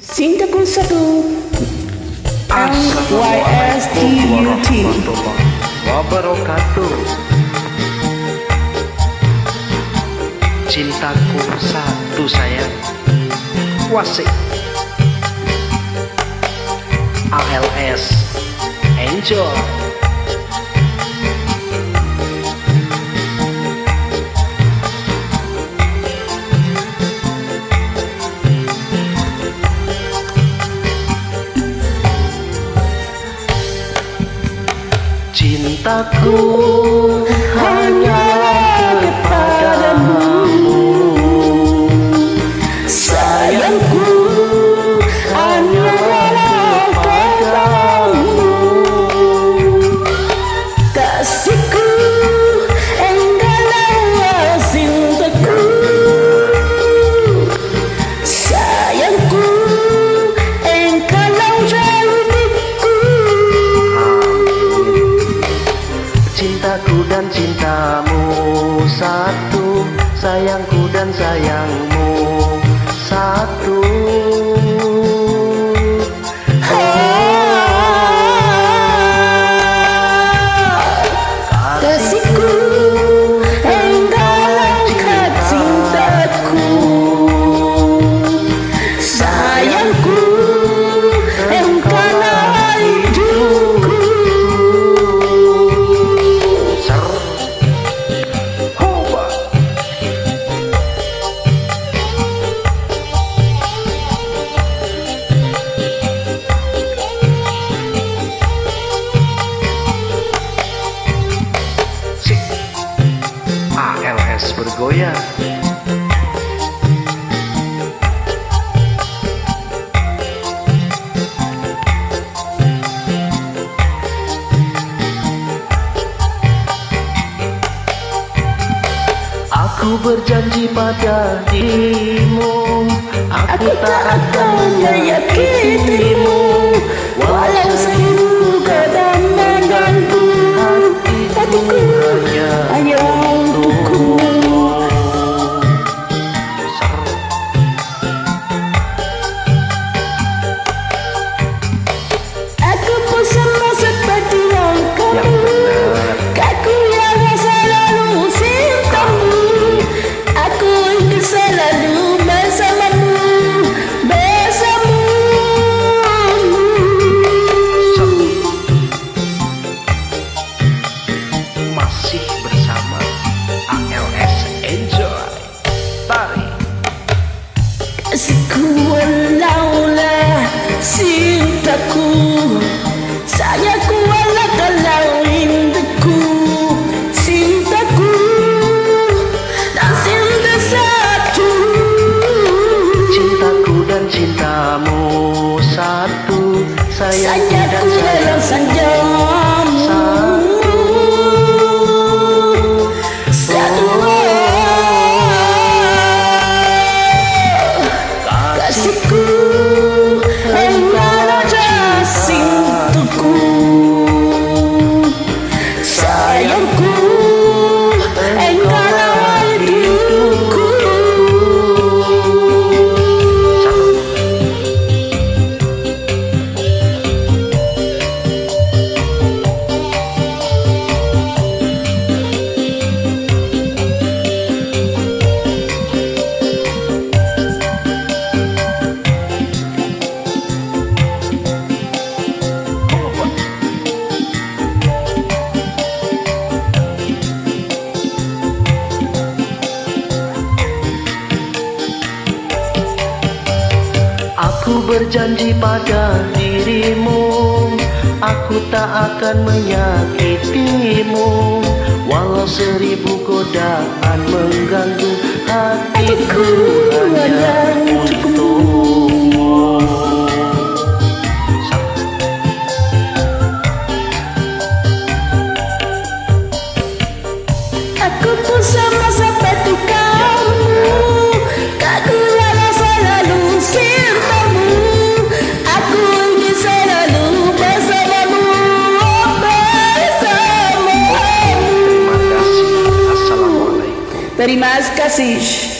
Cintaku satu Assalamualaikum warahmatullahi wabarakatuh. Cintaku satu sayang, wasik. ALS Enjoy. Cintaku hanyalah kepadamu, sayangku hanyalah padamu, kasihku engkaulah cintaku, sayangku engkaulah hidupku. cintaku dan cintamu satu, sayangku dan sayangmu satu. Kasihku engkaulah cintaku, sayangku engkaulah hidupku. ALS bergoyang. Aku berjanji pada dirimu, aku tak akan menyakitimu, Walau seribu kata mengganggu, hatiku hanya untukmu. Aku pun sama seperti yang kamu, aku yang selalu cintamu. Aku ingin selalu bersamamu, bersamamu. Masih bersama ALS Enjoy. Tarik. Kasihku walaulah cintaku, sayangku walau kalau rinduku, cintaku dan cinta satu. Cintaku dan cintamu satu, sayangku dan Sayangku dalam sayangmu senjamu, satu. Kasihku engkaulah cintaku, sayangku engkaulah hidupku. Aku berjanji pada dirimu, aku tak akan menyakitimu, walau seribu godaan mengganggu, hatiku hanya untukmu. Aku pun sama seperti kamu, aku yang selalu cintamu. Aku ingin selalu bersamamu, bersamamu. Terima kasih. Assalamualaikum. Terima kasih.